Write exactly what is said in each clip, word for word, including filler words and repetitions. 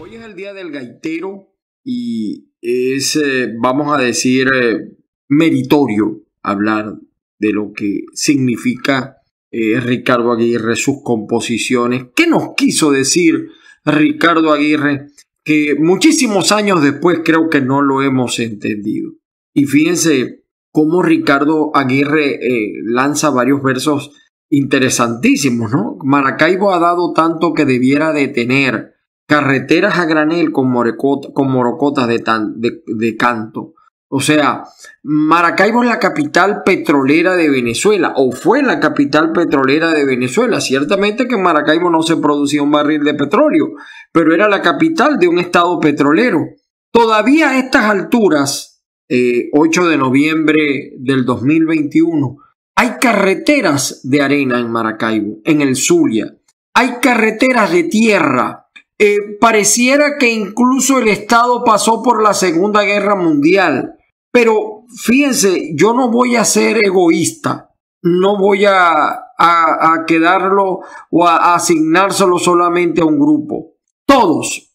Hoy es el día del gaitero y es, eh, vamos a decir, eh, meritorio hablar de lo que significa eh, Ricardo Aguirre, sus composiciones. ¿Qué nos quiso decir Ricardo Aguirre? Que muchísimos años después creo que no lo hemos entendido. Y fíjense cómo Ricardo Aguirre eh, lanza varios versos interesantísimos, ¿no? Maracaibo ha dado tanto que debiera de tener carreteras a granel con, morecota, con morocotas de, tan, de, de canto. O sea, Maracaibo es la capital petrolera de Venezuela, o fue la capital petrolera de Venezuela. Ciertamente que en Maracaibo no se producía un barril de petróleo, pero era la capital de un estado petrolero. Todavía a estas alturas, eh, ocho de noviembre del dos mil veintiuno, hay carreteras de arena en Maracaibo, en el Zulia. Hay carreteras de tierra. Eh, pareciera que incluso el Estado pasó por la Segunda Guerra Mundial. Pero fíjense, yo no voy a ser egoísta. No voy a, a, a quedarlo o a, a asignárselo solamente a un grupo. Todos,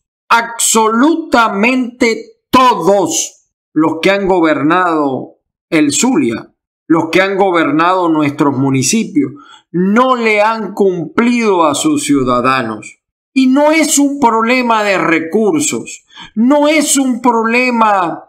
absolutamente todos los que han gobernado el Zulia, los que han gobernado nuestros municipios, no le han cumplido a sus ciudadanos. Y no es un problema de recursos, no es un problema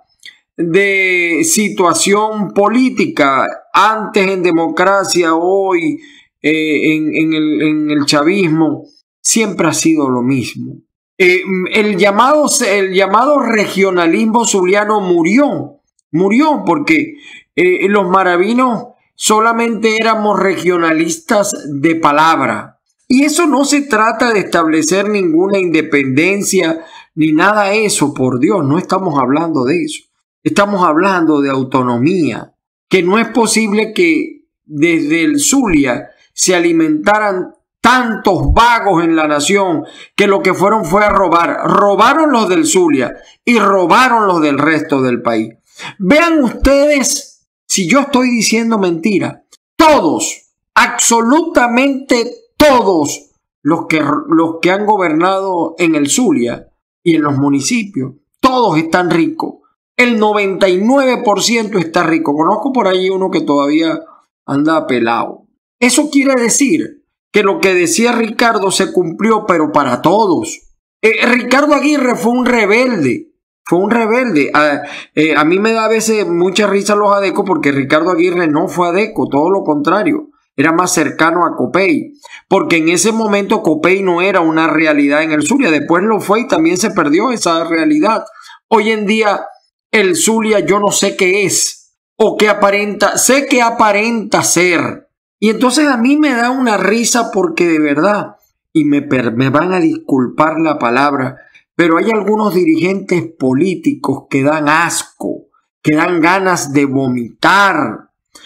de situación política, antes en democracia, hoy eh, en, en, el, en el chavismo, siempre ha sido lo mismo. Eh, el, llamado, el llamado regionalismo zuliano murió, murió porque eh, los maravinos solamente éramos regionalistas de palabra. Y eso no se trata de establecer ninguna independencia ni nada de eso, por Dios, no estamos hablando de eso. Estamos hablando de autonomía, que no es posible que desde el Zulia se alimentaran tantos vagos en la nación que lo que fueron fue a robar. Robaron los del Zulia y robaron los del resto del país. Vean ustedes si yo estoy diciendo mentira. Todos, absolutamente todos los que, los que han gobernado en el Zulia y en los municipios, todos están ricos. El noventa y nueve por ciento está rico. Conozco por ahí uno que todavía anda pelado. Eso quiere decir que lo que decía Ricardo se cumplió, pero para todos. Eh, Ricardo Aguirre fue un rebelde. Fue un rebelde. A, eh, a mí me da a veces mucha risa los adecos porque Ricardo Aguirre no fue adeco, todo lo contrario. Era más cercano a Copey, porque en ese momento Copey no era una realidad en el Zulia, después lo fue y también se perdió esa realidad. Hoy en día el Zulia yo no sé qué es, o qué aparenta, sé que aparenta ser. Y entonces a mí me da una risa porque de verdad, y me, me van a disculpar la palabra, pero hay algunos dirigentes políticos que dan asco, que dan ganas de vomitar.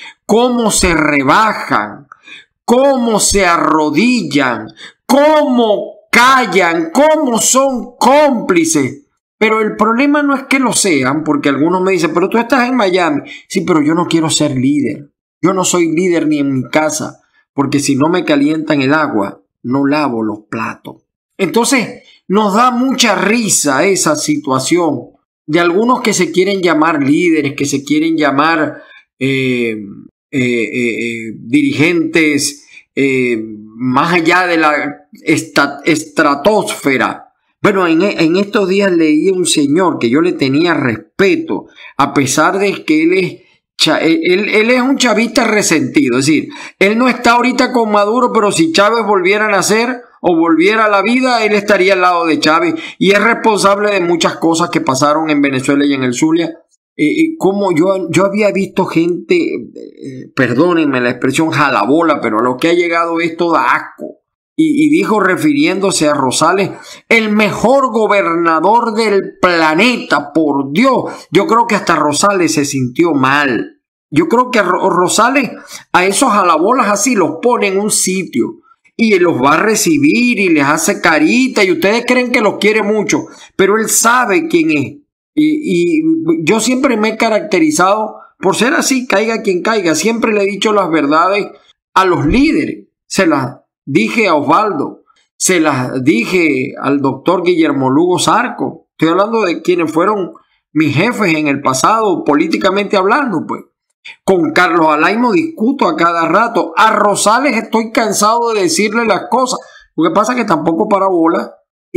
Cómo se rebajan, cómo se arrodillan, cómo callan, cómo son cómplices. Pero el problema no es que lo sean, porque algunos me dicen, pero tú estás en Miami. Sí, pero yo no quiero ser líder. Yo no soy líder ni en mi casa, porque si no me calientan el agua, no lavo los platos. Entonces, nos da mucha risa esa situación de algunos que se quieren llamar líderes, que se quieren llamar Eh, eh, eh, dirigentes eh, más allá de la esta, estratosfera. Bueno, en, en estos días leí a un señor que yo le tenía respeto, a pesar de que él es, él, él es un chavista resentido. Es decir, él no está ahorita con Maduro, pero si Chávez volviera a nacer o volviera a la vida, él estaría al lado de Chávez y es responsable de muchas cosas que pasaron en Venezuela y en el Zulia. Eh, como yo, yo había visto gente, eh, perdónenme la expresión jalabola, pero a lo que ha llegado esto da asco. Y, y dijo refiriéndose a Rosales, el mejor gobernador del planeta, por Dios. Yo creo que hasta Rosales se sintió mal. Yo creo que Rosales a esos jalabolas así los pone en un sitio y los va a recibir y les hace carita y ustedes creen que los quiere mucho, pero él sabe quién es. Y, y yo siempre me he caracterizado por ser así, caiga quien caiga. Siempre le he dicho las verdades a los líderes. Se las dije a Osvaldo, se las dije al doctor Guillermo Lugo Zarco. Estoy hablando de quienes fueron mis jefes en el pasado, políticamente hablando, pues. Con Carlos Alaimo discuto a cada rato. A Rosales estoy cansado de decirle las cosas. Lo que pasa es que tampoco para bola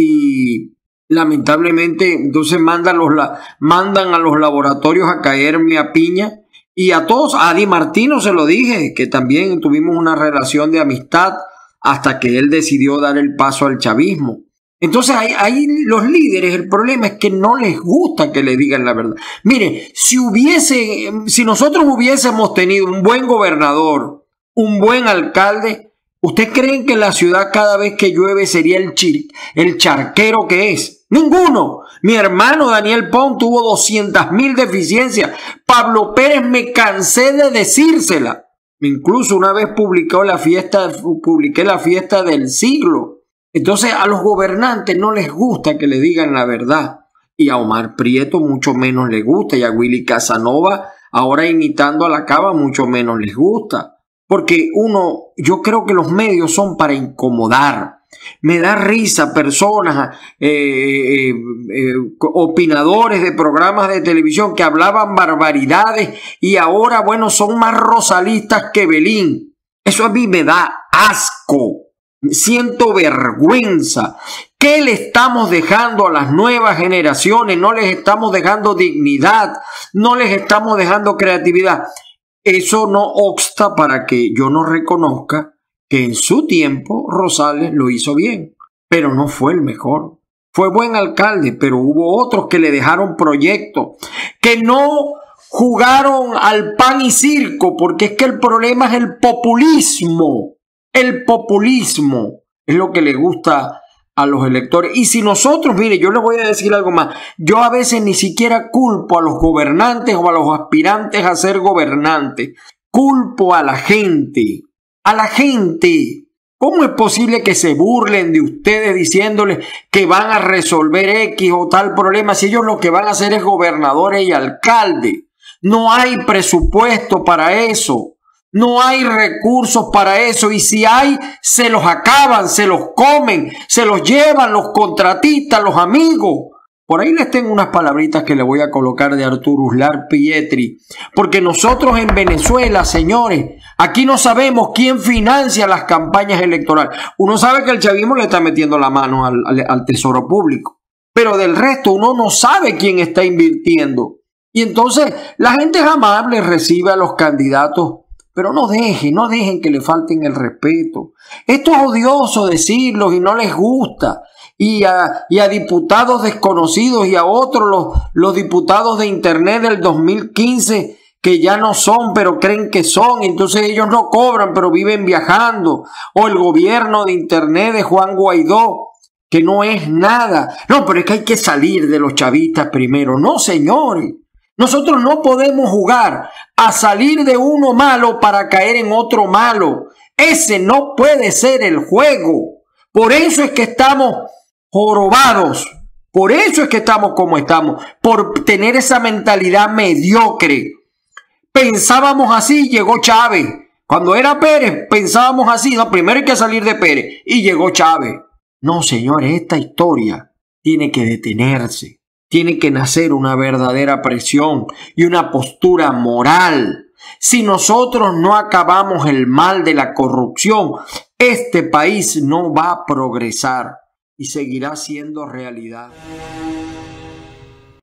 y lamentablemente entonces mandan, los, mandan a los laboratorios a caerme a piña. Y a todos, a Adi Martino se lo dije, que también tuvimos una relación de amistad hasta que él decidió dar el paso al chavismo. Entonces ahí, ahí los líderes, el problema es que no les gusta que le digan la verdad. Mire, si hubiese, si nosotros hubiésemos tenido un buen gobernador, un buen alcalde, ¿ustedes creen que la ciudad cada vez que llueve sería el, chir, el charquero que es? Ninguno. Mi hermano Daniel Pon tuvo doscientas mil deficiencias. Pablo Pérez me cansé de decírsela. Incluso una vez publicó la fiesta, publiqué la fiesta del siglo. Entonces a los gobernantes no les gusta que le digan la verdad. Y a Omar Prieto mucho menos le gusta. Y a Willy Casanova, ahora imitando a la Cava, mucho menos les gusta. Porque uno, yo creo que los medios son para incomodar. Me da risa personas, eh, eh, eh, opinadores de programas de televisión que hablaban barbaridades y ahora, bueno, son más rosalistas que Belín. Eso a mí me da asco. Siento vergüenza. ¿Qué le estamos dejando a las nuevas generaciones? No les estamos dejando dignidad, no les estamos dejando creatividad. Eso no obsta para que yo no reconozca que en su tiempo Rosales lo hizo bien, pero no fue el mejor. Fue buen alcalde, pero hubo otros que le dejaron proyectos, que no jugaron al pan y circo, porque es que el problema es el populismo. El populismo es lo que le gusta a los electores. Y si nosotros, mire, yo les voy a decir algo más. Yo a veces ni siquiera culpo a los gobernantes o a los aspirantes a ser gobernantes. Culpo a la gente. A la gente. ¿Cómo es posible que se burlen de ustedes diciéndoles que van a resolver X o tal problema si ellos lo que van a hacer es gobernadores y alcaldes? No hay presupuesto para eso. No hay recursos para eso y si hay, se los acaban, se los comen, se los llevan los contratistas, los amigos. Por ahí les tengo unas palabritas que le voy a colocar de Arturo Uslar Pietri, porque nosotros en Venezuela, señores, aquí no sabemos quién financia las campañas electorales. Uno sabe que el chavismo le está metiendo la mano al, al, al tesoro público, pero del resto uno no sabe quién está invirtiendo. Y entonces la gente es amable, recibe a los candidatos. Pero no dejen, no dejen que le falten el respeto. Esto es odioso decirlo y no les gusta. Y a, y a diputados desconocidos y a otros, los, los diputados de internet del dos mil quince, que ya no son, pero creen que son. Entonces ellos no cobran, pero viven viajando. O el gobierno de internet de Juan Guaidó, que no es nada. No, pero es que hay que salir de los chavistas primero. No, señores. Nosotros no podemos jugar a salir de uno malo para caer en otro malo. Ese no puede ser el juego. Por eso es que estamos jorobados. Por eso es que estamos como estamos. Por tener esa mentalidad mediocre. Pensábamos así, llegó Chávez. Cuando era Pérez, pensábamos así. No, primero hay que salir de Pérez. Y llegó Chávez. No, señores, esta historia tiene que detenerse. Tiene que nacer una verdadera presión y una postura moral. Si nosotros no acabamos el mal de la corrupción, este país no va a progresar y seguirá siendo realidad.